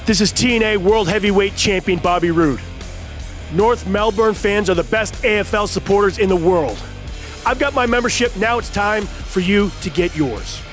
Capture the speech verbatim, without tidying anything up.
This is T N A World Heavyweight Champion Bobby Roode. North Melbourne fans are the best A F L supporters in the world. I've got my membership, now it's time for you to get yours.